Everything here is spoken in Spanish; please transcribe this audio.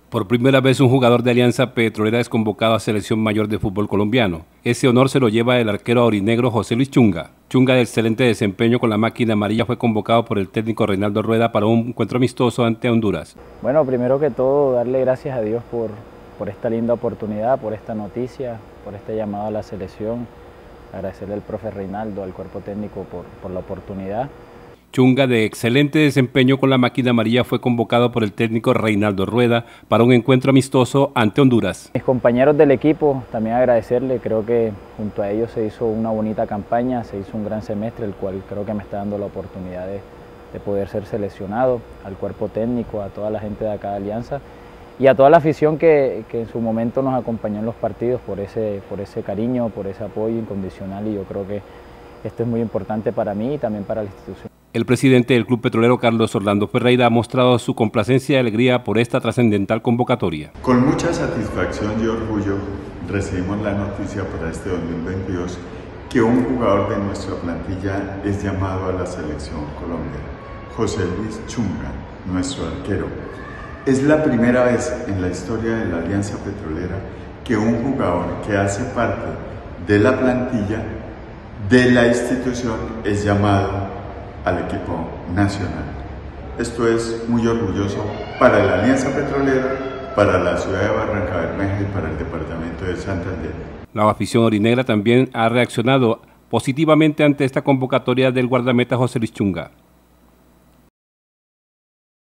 Por primera vez un jugador de Alianza Petrolera es convocado a Selección Mayor de Fútbol Colombiano. Ese honor se lo lleva el arquero aurinegro José Luis Chunga. Chunga, de excelente desempeño con la máquina amarilla, fue convocado por el técnico Reinaldo Rueda para un encuentro amistoso ante Honduras. Bueno, primero que todo, darle gracias a Dios por esta linda oportunidad, por esta noticia, por este llamado a la selección. Agradecerle al profe Reinaldo, al cuerpo técnico por la oportunidad. Chunga, de excelente desempeño con la máquina amarilla, fue convocado por el técnico Reinaldo Rueda para un encuentro amistoso ante Honduras. Mis compañeros del equipo, también agradecerle, creo que junto a ellos se hizo una bonita campaña, se hizo un gran semestre, el cual creo que me está dando la oportunidad de poder ser seleccionado, al cuerpo técnico, a toda la gente de acá de Alianza y a toda la afición que en su momento nos acompañó en los partidos por ese cariño, por ese apoyo incondicional, y yo creo que esto es muy importante para mí y también para la institución. El presidente del Club Petrolero, Carlos Orlando Ferreira, ha mostrado su complacencia y alegría por esta trascendental convocatoria. Con mucha satisfacción y orgullo recibimos la noticia para este 2022 que un jugador de nuestra plantilla es llamado a la Selección Colombia, José Luis Chunga, nuestro arquero. Es la primera vez en la historia de la Alianza Petrolera que un jugador que hace parte de la plantilla de la institución es llamado al equipo nacional. Esto es muy orgulloso para la Alianza Petrolera, para la ciudad de Barrancabermeja y para el departamento de Santander. La afición orinegra también ha reaccionado positivamente ante esta convocatoria del guardameta José Luis Chunga.